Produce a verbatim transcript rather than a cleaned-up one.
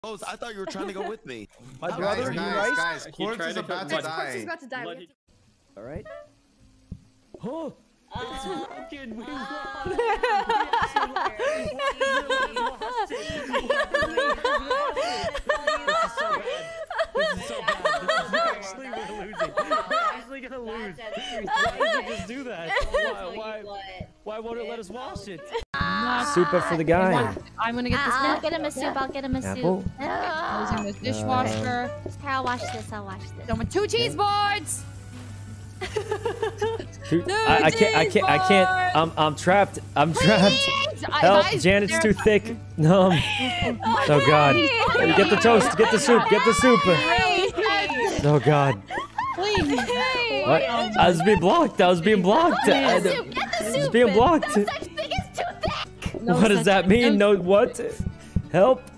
Oh, I thought you were trying to go with me. My guys, brother, guys, right? guys, Corpse is about to die. Corpse is about to die. Blood... All right. Oh, it's Uh, broken. We uh, won. This is so bad. This is so bad. This is actually we're losing. We're actually gonna lose. Why did it just do that? Why? Why? Why won't it let us wash it? Super for the guy. I'm gonna get this. I'll milk. get him a soup. I'll get him a Apple. soup. Using the dishwasher. Here, I'll wash this. I'll wash this. Done with two cheese boards. Dude, I, I can't. I can't. I can't. I'm. I'm trapped. I'm trapped. Help! Janet's too thick. No. Oh God. Get the toast. Get the soup. Get the soup. Oh God. Please. What? I was being blocked. I was being blocked. I was being blocked. No such thing as too thick. No What does such- that mean? No. What? Help!